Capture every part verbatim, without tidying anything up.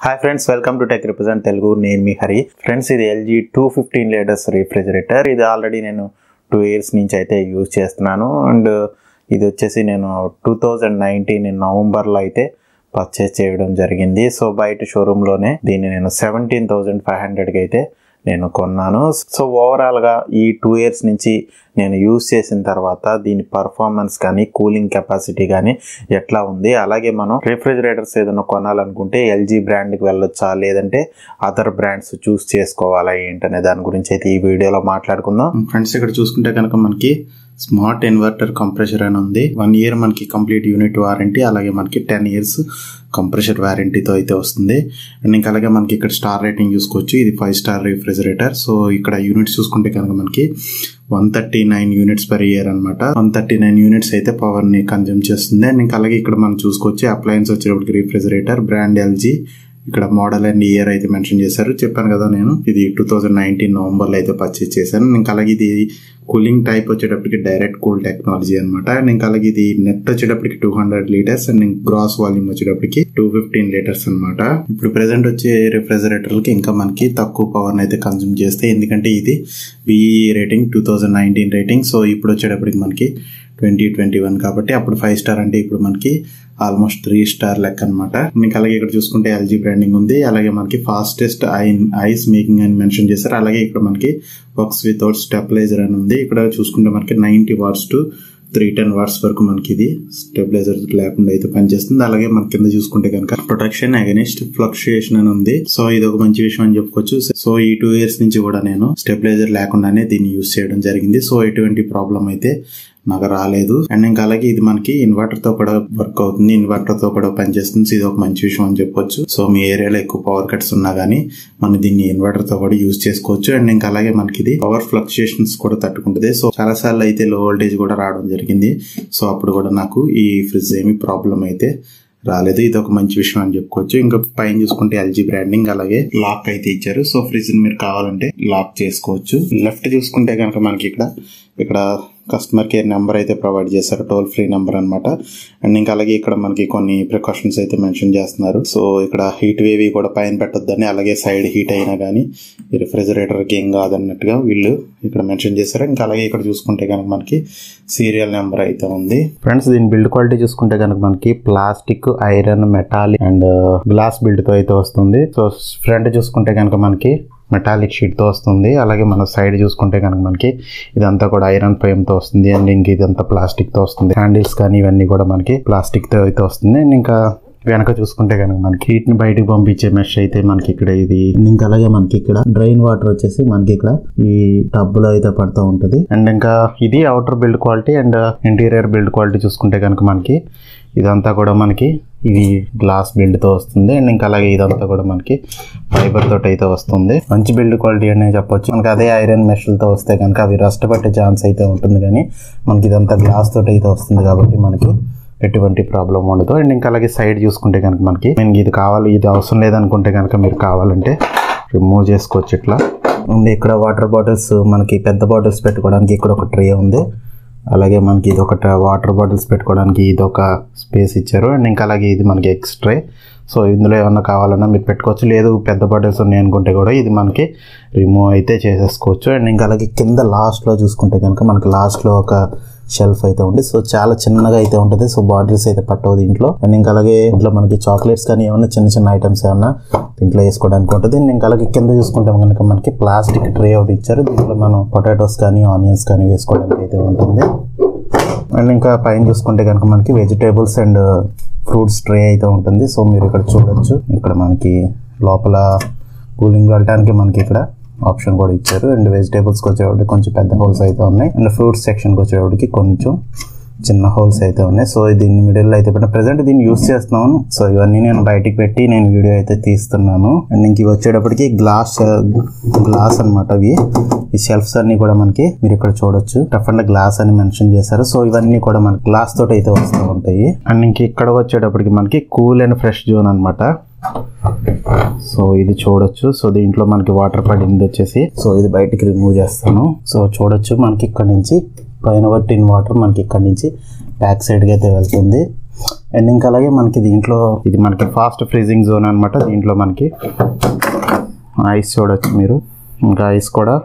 Hi friends, welcome to tech represent Telugu. నేను మీ Hari. Friends, ఇది LG two fifteen litres refrigerator. ఇది ఆల్రెడీ నేను టూ ఇయర్స్ నుంచి అయితే యూజ్ చేస్తున్నాను. అండ్ ఇది వచ్చేసి నేను టూ థౌజండ్ నైన్టీన్ నవంబర్లో అయితే పర్చేస్ చేయడం జరిగింది. సో బయట షోరూంలోనే దీన్ని నేను సెవెంటీన్ థౌజండ్ ఫైవ్ హండ్రెడ్కి అయితే నేను కొన్నాను. సో ఓవరాల్గా ఈ టూ ఇయర్స్ నుంచి నేను యూజ్ చేసిన తర్వాత దీని పర్ఫార్మెన్స్ కానీ కూలింగ్ కెపాసిటీ కానీ ఎట్లా ఉంది, అలాగే మనం రిఫ్రిజిరేటర్స్ ఏదైనా కొనాలనుకుంటే ఎల్జీ బ్రాండ్కి వెళ్ళొచ్చా లేదంటే అదర్ బ్రాండ్స్ చూస్ చేసుకోవాలా ఏంటనే దాని గురించి అయితే ఈ వీడియోలో మాట్లాడుకుందాం. ఫ్రెండ్స్, ఇక్కడ చూసుకుంటే కనుక మనకి స్మార్ట్ ఇన్వర్టర్ కంప్రెషర్ అని ఉంది. వన్ ఇయర్ మనకి కంప్లీట్ యూనిట్ వారంటీ, అలాగే మనకి టెన్ ఇయర్స్ కంప్రెషర్ వారంటీతో అయితే వస్తుంది. అండ్ ఇంకా అలాగే మనకి ఇక్కడ స్టార్ రేటింగ్ చూసుకోవచ్చు. ఇది ఫైవ్ స్టార్ రిఫ్రిజిరేటర్. సో ఇక్కడ యూనిట్స్ చూసుకుంటే కనుక మనకి one thirty nine units per year అనమాట. వన్ థర్టీ నైన్ యూనిట్స్ అయితే పవర్ ని కన్జ్యూమ్ చేస్తుంది. అండ్ ఇంకా అలాగే ఇక్కడ మనం చూసుకోవచ్చు అప్లయన్స్ వచ్చేటప్పటికి రిఫ్రిజిరేటర్ బ్రాండ్ ఎల్జీ. ఇక్కడ మోడల్ అండ్ ఇయర్ అయితే మెన్షన్ చేశారు. చెప్పాను కదా నేను ఇది టూ థౌజండ్ నైన్టీన్ నవంబర్ లో అయితే పర్చేస్ చేశాను. ఇంకా అలాగే ఇది కూలింగ్ టైప్ వచ్చేటప్పటికి డైరెక్ట్ కూల్ టెక్నాలజీ అనమాట. అండ్ ఇంకా అలాగే ఇది నెట్ వచ్చేటప్పటికి two hundred litres and gross volume వచ్చేటప్పటికి టూ ఫిఫ్టీన్ లీటర్స్ అనమాట. ఇప్పుడు ప్రెసెంట్ వచ్చే రిఫ్రిజిరేటర్లకి ఇంకా మనకి తక్కువ పవర్ అయితే కన్జ్యూమ్ చేస్తే, ఎందుకంటే ఇది BE rating two thousand nineteen rating. So ఇప్పుడు వచ్చేటప్పటికి మనకి ట్వంటీ ట్వంటీ వన్ కాబట్టి అప్పుడు ఫైవ్ స్టార్ అంటే ఇప్పుడు మనకి ఆల్మోస్ట్ త్రీ స్టార్ లెక్క అనమాట. మీకు అలాగే ఇక్కడ చూసుకుంటే ఎల్జీ బ్రాండింగ్ ఉంది. అలాగే మనకి ఫాస్టెస్ట్ ఐ ఐస్ మేకింగ్ అని మెన్షన్ చేశారు. అలాగే ఇక్కడ మనకి వర్క్స్ వితౌట్ స్టెబిలైజర్ అని ఉంది. ఇక్కడ చూసుకుంటే మనకి ninety watts to three ten watts వరకు మనకి ఇది స్టెబిలైజర్ లేకుండా అయితే పనిచేస్తుంది. అలాగే మన కింద చూసుకుంటే కనుక ప్రొటెక్షన్ అగైనిస్ట్ ఫ్లక్చుయేషన్ అని ఉంది. సో ఇది ఒక మంచి విషయం అని చెప్పుకోవచ్చు. సో ఈ టూ ఇయర్స్ నుంచి కూడా నేను స్టెబిలైజర్ లేకుండానే దీన్ని యూజ్ చేయడం జరిగింది. సో ఎటువంటి ప్రాబ్లం అయితే నాకు రాలేదు. అండ్ ఇంకా అలాగే ఇది మనకి ఇన్వర్టర్ తో కూడా వర్క్ అవుతుంది, ఇన్వర్టర్ తో కూడా పనిచేస్తుంది. ఇది ఒక మంచి విషయం అని చెప్పొచ్చు. సో మీ ఏరియాలో ఎక్కువ పవర్ కట్స్ ఉన్నా గానీ మనం దీన్ని ఇన్వర్టర్ తో కూడా యూజ్ చేసుకోవచ్చు. అండ్ ఇంకా అలాగే మనకి ఇది పవర్ ఫ్లక్చుయేషన్స్ కూడా తట్టుకుంటుంది. సో చాలా సార్లు అయితే లో వోల్టేజ్ కూడా రావడం జరిగింది. సో అప్పుడు కూడా నాకు ఈ ఫ్రిడ్జ్ ఏమి ప్రాబ్లం అయితే రాలేదు. ఇది ఒక మంచి విషయం అని చెప్పుకోవచ్చు. ఇంకా పైన చూసుకుంటే ఎల్జీ బ్రాండింగ్, అలాగే లాక్ అయితే ఇచ్చారు. సో ఫ్రిడ్జ్ మీరు కావాలంటే లాక్ చేసుకోవచ్చు. లెఫ్ట్ చూసుకుంటే కనుక మనకి ఇక్కడ ఇక్కడ కస్టమర్ కేర్ నెంబర్ అయితే ప్రొవైడ్ చేశారు, టోల్ ఫ్రీ నెంబర్ అనమాట. అండ్ ఇంకా అలాగే ఇక్కడ మనకి కొన్ని ప్రికాషన్స్ అయితే మెన్షన్ చేస్తున్నారు. సో ఇక్కడ హీట్ వేవి కూడా పైన పెట్టొద్దని, అలాగే సైడ్ హీట్ అయినా కానీ ఈ రిఫ్రిజిరేటర్ కి ఏం కాదన్నట్టుగా వీళ్ళు ఇక్కడ మెన్షన్ చేశారు. ఇంకా అలాగే ఇక్కడ చూసుకుంటే కనుక మనకి సీరియల్ నెంబర్ అయితే ఉంది. ఫ్రెండ్స్, దీని బిల్డ్ క్వాలిటీ చూసుకుంటే కనుక మనకి plastic, iron, metallic and glass build తో అయితే వస్తుంది. సో ఫ్రంట్ చూసుకుంటే కనుక మనకి మెటాలిక్ షీట్ తో వస్తుంది. అలాగే మన సైడ్ చూసుకుంటే కనుక మనకి ఇదంతా కూడా ఐరన్ ఫ్రేమ్ తో వస్తుంది. అండ్ ఇంక ఇదంతా ప్లాస్టిక్ తో వస్తుంది. హ్యాండిల్స్ కానీ ఇవన్నీ కూడా మనకి ప్లాస్టిక్ తో అయితే వస్తుంది. అండ్ ఇంకా వెనక చూసుకుంటే కనుక మనకి హీట్ ని బయటకు పంపించే మెష్ అయితే మనకి ఇక్కడ ఇది. ఇంకా అలాగే మనకి ఇక్కడ డ్రైన్ వాటర్ వచ్చేసి మనకి ఇక్కడ ఈ టబ్ లో అయితే పడుతూ ఉంటది. అండ్ ఇంకా ఇది outer build quality. And interior build quality చూసుకుంటే కనుక మనకి ఇదంతా కూడా మనకి ఇది గ్లాస్ బిల్డ్ తో వస్తుంది. అండ్ ఇంకా అలాగే ఇదంతా కూడా మనకి ఫైబర్ తోటి అయితే వస్తుంది. మంచి బిల్డ్ క్వాలిటీ అనే చెప్పొచ్చు. మనకి అదే ఐరన్ మెషులతో వస్తే కనుక అవి రస్ట్ పట్టే ఛాన్స్ అయితే ఉంటుంది, కానీ మనకి ఇదంతా గ్లాస్ తోటి అయితే వస్తుంది కాబట్టి మనకి ఎటువంటి ప్రాబ్లం ఉండదు. అండ్ ఇంకా అలాగే సైడ్ చూసుకుంటే కనుక మనకి మనకి ఇది కావాలి, ఇది అవసరం లేదనుకుంటే కనుక మీరు కావాలంటే రిమూవ్ చేసుకోవచ్చు. ఇట్లా ఉంది. ఇక్కడ వాటర్ బాటిల్స్, మనకి పెద్ద బాటిల్స్ పెట్టుకోవడానికి ఇక్కడ ఒక ట్రే ఉంది. అలాగే మనకి ఇది ఒక వాటర్ బాటిల్స్ పెట్టుకోవడానికి ఇది ఒక స్పేస్ ఇచ్చారు. అండ్ ఇంకా అలాగే ఇది మనకి ఎక్స్ట్రా. సో ఇందులో ఏమన్నా కావాలన్నా మీరు పెట్టుకోవచ్చు. లేదు పెద్ద బాటిల్స్ ఉన్నాయి అనుకుంటే కూడా ఇది మనకి రిమూవ్ అయితే చేసేసుకోవచ్చు. అండ్ ఇంకా అలాగే కింద లాస్ట్లో చూసుకుంటే కనుక మనకి లాస్ట్లో ఒక షెల్ఫ్ అయితే ఉంది. సో చాలా చిన్నగా అయితే ఉంటుంది. సో బాటిల్స్ అయితే పట్టవు దీంట్లో. అండ్ ఇంకా అలాగే ఇంట్లో మనకి చాక్లెట్స్ కానీ ఏమన్నా చిన్న చిన్న ఐటమ్స్ ఏమన్నా దీంట్లో వేసుకోవడానికి ఉంటుంది. ఇంకా అలాగే కింద చూసుకుంటే కనుక మనకి ప్లాస్టిక్ ట్రే ఒకటి ఇచ్చారు. దీంట్లో మనం పొటాటోస్ కానీ ఆనియన్స్ కానీ వేసుకోవడానికి అయితే ఉంటుంది. అండ్ ఇంకా పైన చూసుకుంటే కనుక మనకి వెజిటేబుల్స్ అండ్ ఫ్రూట్స్ ట్రే అయితే ఉంటుంది. సో మీరు ఇక్కడ చూడొచ్చు. ఇక్కడ మనకి లోపల కూలింగ్ వెళ్ళడానికి మనకి ఇక్కడ ఆప్షన్ కూడా ఇచ్చారు. అండ్ వెజిటేబుల్స్కి వచ్చేవాడికి కొంచెం పెద్ద హోల్స్ అయితే ఉన్నాయి. అండ్ ఫ్రూట్స్ సెక్షన్కి వచ్చేవాడికి కొంచెం చిన్న హోల్స్ అయితే ఉన్నాయి. సో దీన్ని మిడిల్లో అయితే పెట్టిన ప్రెసెంట్ దీన్ని యూస్ చేస్తున్నాను. సో ఇవన్నీ నేను బయటికి పెట్టి నేను వీడియో అయితే తీస్తున్నాను. అండ్ ఇంక వచ్చేటప్పటికి గ్లాస్ గ్లాస్ అనమాట. అవి ఈ షెల్ఫ్స్ అన్ని కూడా మనకి మీరు ఇక్కడ చూడొచ్చు టఫ్ అండ్ గ్లాస్ అని మెన్షన్ చేశారు. సో ఇవన్నీ కూడా మనకి గ్లాస్ తోటి అయితే వస్తూ ఉంటాయి. అండ్ ఇంక ఇక్కడ వచ్చేటప్పటికి మనకి కూల్ అండ్ ఫ్రెష్ జోన్ అనమాట. సో ఇది చూడొచ్చు. సో దీంట్లో మనకి వాటర్ పడింది వచ్చేసి. సో ఇది బయటికి రిమూవ్ చేస్తాను. సో చూడొచ్చు మనకి ఇక్కడ నుంచి పైన టిన్ వాటర్ మనకి ఇక్కడ నుంచి బ్యాక్ సైడ్కి అయితే వెళ్తుంది. అండ్ ఇంకా అలాగే మనకి దీంట్లో ఇది మనకి ఫాస్ట్ ఫ్రీజింగ్ జోన్ అనమాట. దీంట్లో మనకి ఐస్ చూడొచ్చు మీరు, ఇంకా ఐస్ కూడా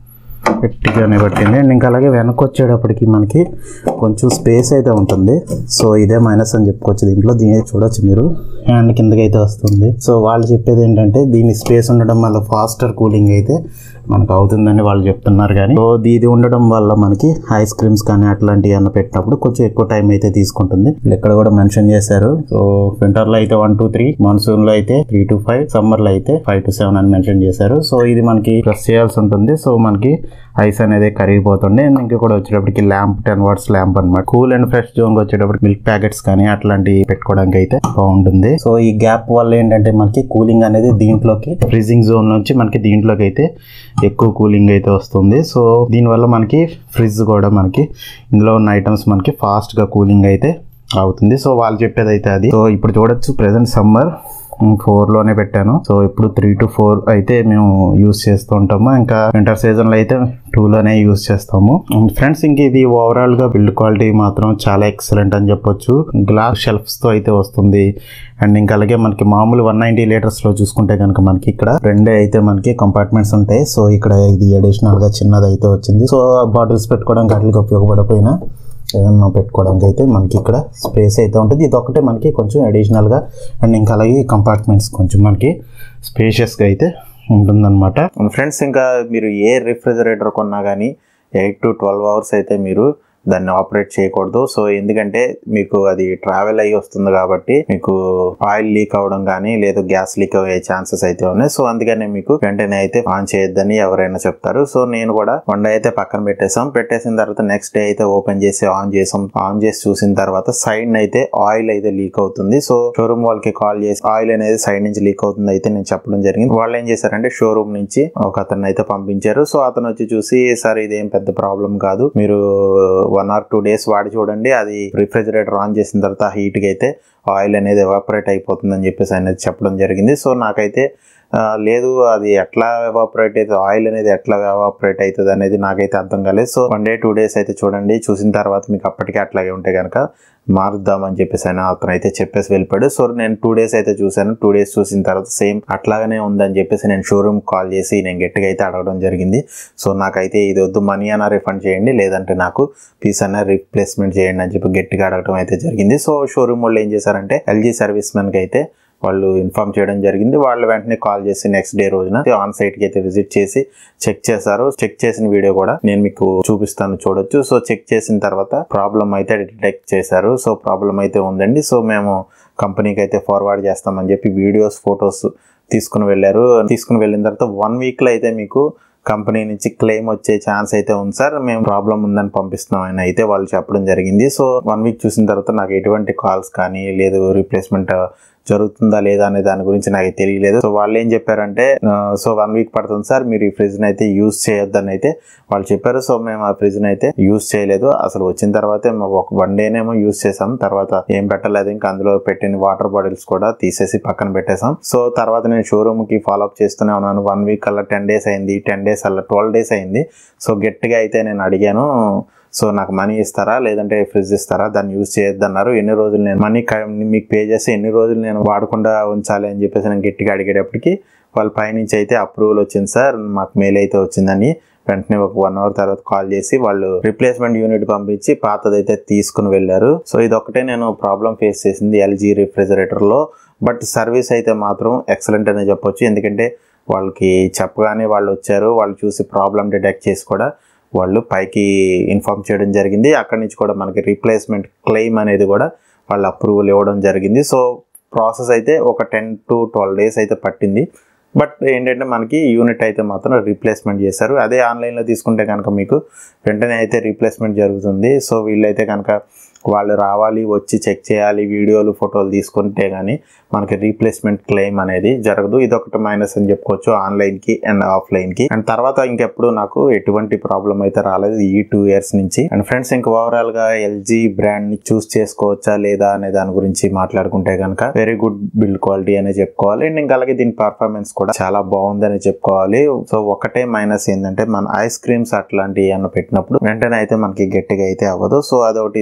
గట్టిగానే పట్టింది. అండ్ ఇంకా అలాగే వెనక్కి వచ్చేటప్పటికి మనకి కొంచెం స్పేస్ అయితే ఉంటుంది. సో ఇదే మైనస్ అని చెప్పుకోవచ్చు దీంట్లో. దీని చూడొచ్చు మీరు, హ్యాండ్ కిందకి అయితే వస్తుంది. సో వాళ్ళు చెప్పేది ఏంటంటే దీని స్పేస్ ఉండడం వల్ల ఫాస్టర్ కూలింగ్ అయితే మనకు అవుతుందని వాళ్ళు చెప్తున్నారు. కానీ సో ఇది ఉండడం వల్ల మనకి ఐస్ క్రీమ్స్ కానీ అట్లాంటివి అన్న పెట్టినప్పుడు కొంచెం ఎక్కువ టైం అయితే తీసుకుంటుంది. ఇక్కడ కూడా మెన్షన్ చేశారు. సో వింటర్ లో అయితే వన్ టు త్రీ, మాన్సూన్ లో అయితే త్రీ టు ఫైవ్, సమ్మర్ లో అయితే ఫైవ్ టు సెవెన్ అని మెన్షన్ చేశారు. సో ఇది మనకి ప్రెస్ చేయాల్సి ఉంటుంది. సో మనకి ఐస్ అనేది కరిగిపోతుంది. ఇంకా కూడా వచ్చేటప్పటికి ల్యాంప్ టెన్ వాట్స్ ల్యాంప్ అనమాట. కూల్ అండ్ ఫ్రెష్ జోన్ వచ్చేటప్పటికి మిల్క్ ప్యాకెట్స్ కానీ అట్లాంటివి పెట్టుకోవడానికి అయితే బాగుంటుంది. సో ఈ గ్యాప్ వల్ల ఏంటంటే మనకి కూలింగ్ అనేది దీంట్లోకి ఫ్రీజింగ్ జోన్ నుంచి మనకి దీంట్లోకి అయితే ఎక్కువ కూలింగ్ అయితే వస్తుంది. సో దీనివల్ల మనకి ఫ్రిడ్జ్ కూడా మనకి ఇందులో ఉన్న ఐటమ్స్ మనకి ఫాస్ట్ గా కూలింగ్ అయితే అవుతుంది. సో వాళ్ళు చెప్పేది అయితే అది. సో ఇప్పుడు చూడొచ్చు ప్రెసెంట్ సమ్మర్ ఫోర్ లోనే పెట్టాను. సో ఇప్పుడు త్రీ టు ఫోర్ అయితే మేము యూస్ చేస్తూ ఉంటాము. ఇంకా వింటర్ సీజన్ లో అయితే టూ లోనే యూస్ చేస్తాము. ఫ్రెండ్స్ ఇంక ఇది ఓవరాల్ గా బిల్డ్ క్వాలిటీ మాత్రం చాలా ఎక్సలెంట్ అని చెప్పొచ్చు. గ్లాస్ షెల్ఫ్స్ తో అయితే వస్తుంది. అండ్ ఇంకా అలాగే మనకి మామూలు వన్ నైన్టీ లీటర్స్ లో చూసుకుంటే కనుక మనకి ఇక్కడ రెండే అయితే మనకి కంపార్ట్మెంట్స్ ఉంటాయి. సో ఇక్కడ ఇది అడిషనల్ గా చిన్నది అయితే వచ్చింది. సో బాటిల్స్ పెట్టుకోవడానికి వాటికి ఉపయోగపడిపోయినా ఏదన్నా పెట్టుకోవడానికి అయితే మనకి ఇక్కడ స్పేస్ అయితే ఉంటుంది. ఇది ఒకటే మనకి కొంచెం అడిషనల్గా. అండ్ ఇంకా అలాగే కంపార్ట్మెంట్స్ కొంచెం మనకి స్పేషియస్గా అయితే ఉంటుందన్నమాట. ఫ్రెండ్స్ ఇంకా మీరు ఏ రిఫ్రిజిరేటర్ కొన్నా కానీ ఎయిట్ టు ట్వెల్వ్ అవర్స్ అయితే మీరు దాన్ని ఆపరేట్ చేయకూడదు. సో ఎందుకంటే మీకు అది ట్రావెల్ అయ్యి వస్తుంది కాబట్టి మీకు ఆయిల్ లీక్ అవ్వడం కానీ లేదా గ్యాస్ లీక్ అయ్యే ఛాన్సెస్ అయితే ఉన్నాయి. సో అందుకనే మీకు వెంటనే అయితే ఆన్ చేయొద్దని ఎవరైనా చెప్తారు. సో నేను కూడా వన్ డే అయితే పక్కన పెట్టేసాం. పెట్టేసిన తర్వాత నెక్స్ట్ డే అయితే ఓపెన్ చేసి ఆన్ చేసాం. ఆన్ చేసి చూసిన తర్వాత సైడ్ అయితే ఆయిల్ అయితే లీక్ అవుతుంది. సో షోరూమ్ వాళ్ళకి కాల్ చేసి ఆయిల్ అనేది సైడ్ నుంచి లీక్ అవుతుంది అయితే నేను చెప్పడం జరిగింది. వాళ్ళు ఏం చేశారంటే షోరూమ్ నుంచి ఒక అతను అయితే పంపించారు. సో అతను వచ్చి చూసి సార్ ఇదేం పెద్ద ప్రాబ్లం కాదు, మీరు వన్ ఆర్ టూ డేస్ వాడి చూడండి, అది రిఫ్రిజిరేటర్ ఆన్ చేసిన తర్వాత హీట్ కి అయితే ఆయిల్ అనేది ఎవాపరేట్ అయిపోతుంది అని చెప్పేసి అనేది చెప్పడం జరిగింది. సో నాకైతే లేదు అది ఎట్లా ఎవాపరేట్ అవుతుంది, ఆయిల్ అనేది ఎట్లా ఎవాపరేట్ అవుతుంది అనేది నాకైతే అర్థం కాలేదు. So one day two days అయితే చూడండి, చూసిన తర్వాత మీకు అప్పటికే అట్లాగే ఉంటే కనుక మారుద్దామని చెప్పేసి ఆయన అతను అయితే చెప్పేసి వెళ్ళిపోయాడు. సో నేను టూ డేస్ అయితే చూసాను. టూ డేస్ చూసిన తర్వాత సేమ్ అట్లాగానే ఉందని చెప్పేసి నేను షోరూమ్ కాల్ చేసి నేను గట్టిగా అయితే అడగడం జరిగింది. సో నాకైతే ఇది వద్దు, మనీ అన్న రిఫండ్ చేయండి, లేదంటే నాకు పీస్ అన్న రీప్లేస్మెంట్ చేయండి అని చెప్పి గట్టిగా అడగడం అయితే జరిగింది. సో షోరూమ్ వాళ్ళు ఏం చేశారంటే ఎల్జీ సర్వీస్ మెన్ కి అయితే వాళ్ళు ఇన్ఫార్మ్ చేయడం జరిగింది. వాళ్ళు వెంటనే కాల్ చేసి నెక్స్ట్ డే రోజున ఆన్ సైట్ కి అయితే విజిట్ చేసి చెక్ చేశారు. చెక్ చేసిన వీడియో కూడా నేను మీకు చూపిస్తాను, చూడొచ్చు. సో చెక్ చేసిన తర్వాత ప్రాబ్లం అయితే డిటెక్ట్ చేశారు. సో ప్రాబ్లం అయితే ఉందండి, సో మేము కంపెనీకి అయితే ఫార్వర్డ్ చేస్తామని చెప్పి వీడియోస్ ఫొటోస్ తీసుకుని వెళ్ళారు. తీసుకుని వెళ్ళిన తర్వాత వన్ వీక్ లో అయితే మీకు కంపెనీ నుంచి క్లెయిమ్ వచ్చే ఛాన్స్ అయితే ఉంది సార్, మేము ప్రాబ్లం ఉందని పంపిస్తున్నాం అని అయితే వాళ్ళు చెప్పడం జరిగింది. సో వన్ వీక్ చూసిన తర్వాత నాకు ఎటువంటి కాల్స్ కానీ లేదు రీప్లేస్మెంట్ జరుగుతుందా లేదా అనే దాని గురించి నాకు తెలియలేదు. సో వాళ్ళు ఏం చెప్పారంటే సో వన్ వీక్ పడుతుంది సార్, మీరు ఈ ఫ్రిడ్జ్ ని అయితే యూజ్ చేయొద్దని అయితే వాళ్ళు చెప్పారు. సో మేము ఆ ఫ్రిడ్జ్ ని అయితే యూజ్ చేయలేదు. అసలు వచ్చిన తర్వాతే ఒక వన్ డేనేమో యూజ్ చేసాం, తర్వాత ఏం పెట్టలేదు. ఇంకా అందులో పెట్టిన వాటర్ బాటిల్స్ కూడా తీసేసి పక్కన పెట్టేసాం. సో తర్వాత నేను షోరూమ్ కి ఫాలో అప్ చేస్తూనే ఉన్నాను. వన్ వీక్ అలా టెన్ డేస్ అయింది, టెన్ డేస్ అలా ట్వెల్వ్ డేస్ అయింది. సో గట్టిగా అయితే నేను అడిగాను, సో నాకు మనీ ఇస్తారా లేదంటే ఫ్రిడ్జ్ ఇస్తారా, దాన్ని యూజ్ చేయొద్దు అన్నారు. ఎన్ని రోజులు నేను మనీ మీకు పే చేసి ఎన్ని రోజులు నేను వాడకుండా ఉంచాలి అని చెప్పేసి నేను గట్టిగా అడిగేటప్పటికి వాళ్ళ పైనుంచి అయితే అప్రూవల్ వచ్చింది సార్, మాకు మెయిల్ అయితే వచ్చిందని వెంటనే ఒక వన్ అవర్ తర్వాత కాల్ చేసి వాళ్ళు రిప్లేస్మెంట్ యూనిట్ పంపించి పాతదైతే తీసుకుని వెళ్ళారు. సో ఇది ఒకటే నేను ప్రాబ్లం ఫేస్ చేసింది ఎల్జీ రిఫ్రిజిరేటర్ లో. బట్ సర్వీస్ అయితే మాత్రం ఎక్సలెంట్ అనే చెప్పొచ్చు. ఎందుకంటే వాళ్ళకి చెప్పగానే వాళ్ళు వచ్చారు, వాళ్ళు చూసి ప్రాబ్లం డిటెక్ట్ చేసి కూడా వాళ్ళు పైకి ఇన్ఫార్మ్ చేయడం జరిగింది. అక్కడి నుంచి కూడా మనకి రీప్లేస్మెంట్ క్లెయిమ్ అనేది కూడా వాళ్ళు అప్రూవల్ ఇవ్వడం జరిగింది. సో ప్రాసెస్ అయితే ఒక టెన్ టు ట్వెల్వ్ డేస్ అయితే పట్టింది. బట్ ఏంటంటే మనకి యూనిట్ అయితే మాత్రం రీప్లేస్మెంట్ చేశారు. అదే ఆన్లైన్లో తీసుకుంటే కనుక మీకు వెంటనే అయితే రీప్లేస్మెంట్ జరుగుతుంది. సో వీళ్ళైతే కనుక వాళ్ళు రావాలి, వచ్చి చెక్ చేయాలి, వీడియోలు ఫోటోలు తీసుకుంటే కానీ మనకి రీప్లేస్మెంట్ క్లెయిమ్ అనేది జరగదు. ఇదొకటి మైనస్ అని చెప్పుకోవచ్చు ఆన్లైన్కి అండ్ ఆఫ్లైన్కి. అండ్ తర్వాత ఇంకెప్పుడు నాకు ఎటువంటి ప్రాబ్లం అయితే రాలేదు ఈ టూ ఇయర్స్ నుంచి. అండ్ ఫ్రెండ్స్ ఇంకా ఓవరాల్గా ఎల్జీ బ్రాండ్ని చూస్ చేసుకోవచ్చా లేదా అనే దాని గురించి మాట్లాడుకుంటే కనుక వెరీ గుడ్ బిల్డ్ క్వాలిటీ అనే చెప్పుకోవాలి. అండ్ ఇంకా అలాగే దీని పర్ఫార్మెన్స్ కూడా చాలా బాగుందని చెప్పుకోవాలి. సో ఒకటే మైనస్ ఏంటంటే మన ఐస్ క్రీమ్స్ అట్లాంటివి అన్న పెట్టినప్పుడు వెంటనే అయితే మనకి గట్టిగా అయితే అవ్వదు. సో అదొకటి దృష్టిలో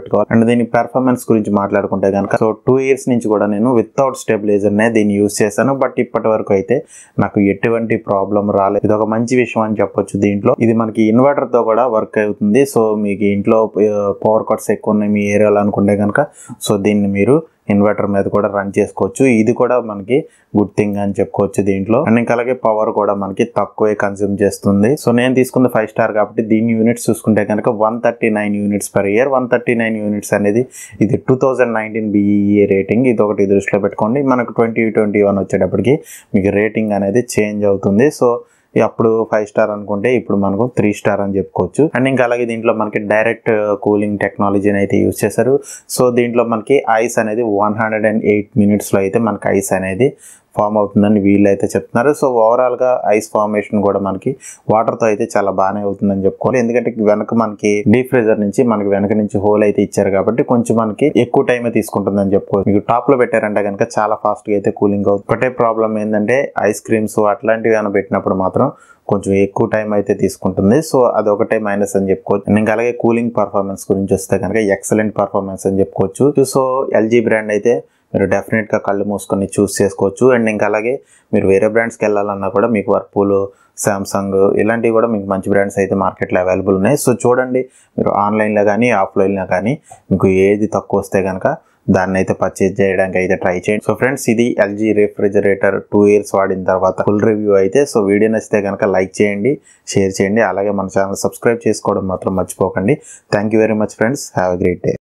పెట్టుకోవాలి. అండ్ దీని పెర్ఫార్మెన్స్ గురించి మాట్లాడుకుంటే కనుక సో టూ ఇయర్స్ నుంచి కూడా నేను వితౌట్ స్టెబిలైజర్ నే దీన్ని యూజ్ చేశాను. బట్ ఇప్పటి వరకు అయితే నాకు ఎటువంటి ప్రాబ్లం రాలేదు. ఇది ఒక మంచి విషయం అని చెప్పొచ్చు. దీంట్లో ఇది మనకి ఇన్వర్టర్ తో కూడా వర్క్ అవుతుంది. సో మీకు ఇంట్లో పవర్ కట్స్ ఎక్కువ ఉన్నాయి మీ ఏరియాలో అనుకుంటే కనుక సో దీన్ని మీరు ఇన్వర్టర్ మీద కూడా రన్ చేసుకోవచ్చు. ఇది కూడా మనకి గుడ్ థింగ్ అని చెప్పుకోవచ్చు దీంట్లో. అండ్ ఇంకా అలాగే పవర్ కూడా మనకి తక్కువే కన్స్యూమ్ చేస్తుంది. సో నేను తీసుకుంది ఫైవ్ స్టార్ కాబట్టి దీని యూనిట్స్ చూసుకుంటే కనుక one thirty nine units per year. One thirty nine units అనేది ఇది two thousand nineteen BEE rating. ఇది ఒకటి దృష్టిలో పెట్టుకోండి. మనకు ట్వంటీ ట్వంటీ వన్ వచ్చేటప్పటికి మీకు రేటింగ్ అనేది చేంజ్ అవుతుంది. సో అప్పుడు ఫైవ్ స్టార్ అనుకుంటే ఇప్పుడు మనకు త్రీ స్టార్ అని చెప్పుకోవచ్చు. అండ్ ఇంకా అలాగే దీంట్లో మనకి డైరెక్ట్ కూలింగ్ టెక్నాలజీని అయితే యూజ్ చేశారు. సో దీంట్లో మనకి ఐస్ అనేది వన్ హండ్రెడ్ అండ్ ఎయిట్ మినిట్స్లో అయితే మనకి ఐస్ అనేది ఫామ్ అవుతుందని వీళ్ళు అయితే చెప్తున్నారు. సో ఓవరాల్గా ఐస్ ఫార్మేషన్ కూడా మనకి వాటర్తో అయితే చాలా బాగానే అవుతుందని చెప్పుకోవాలి. ఎందుకంటే వెనక మనకి డీప్ ఫ్రీజర్ నుంచి మనకి వెనక నుంచి హోల్ అయితే ఇచ్చారు కాబట్టి కొంచెం మనకి ఎక్కువ టైం తీసుకుంటుందని చెప్పుకోవచ్చు. మీకు టాప్ లో పెట్టారంటే కనుక చాలా ఫాస్ట్ గా అయితే కూలింగ్ అవుతుంది. ఒకటే ప్రాబ్లం ఏంటంటే ఐస్ క్రీమ్స్ అట్లాంటివి ఏమైనా పెట్టినప్పుడు మాత్రం కొంచెం ఎక్కువ టైం అయితే తీసుకుంటుంది. సో అదొకటే మైనస్ అని చెప్పుకోవచ్చు. ఇంకా అలాగే కూలింగ్ పర్ఫార్మెన్స్ గురించి వస్తే కనుక ఎక్సలెంట్ పర్ఫార్మెన్స్ అని చెప్పుకోవచ్చు. సో ఎల్జీ బ్రాండ్ అయితే మీరు డెఫినెట్గా కళ్ళు మూసుకొని చూస్ చేసుకోవచ్చు. అండ్ ఇంకా అలాగే మీరు వేరే బ్రాండ్స్కి వెళ్ళాలన్నా కూడా మీకు వర్పూల్, సామ్సంగ్ ఇలాంటివి కూడా మీకు మంచి బ్రాండ్స్ అయితే మార్కెట్లో అవైలబుల్ ఉన్నాయి. సో చూడండి మీరు ఆన్లైన్లో కానీ ఆఫ్లైన్లో కానీ మీకు ఏది తక్కువ వస్తే కనుక దాన్ని అయితే పర్చేజ్ చేయడానికి అయితే ట్రై చేయండి. సో ఫ్రెండ్స్ ఇది ఎల్జీ రిఫ్రిజిరేటర్ టూ ఇయర్స్ వాడిన తర్వాత ఫుల్ రివ్యూ అయితే. సో వీడియో నచ్చితే కనుక లైక్ చేయండి, షేర్ చేయండి, అలాగే మన ఛానల్ సబ్స్క్రైబ్ చేసుకోవడం మాత్రం మర్చిపోకండి. Thank you very much friends. Have a great day.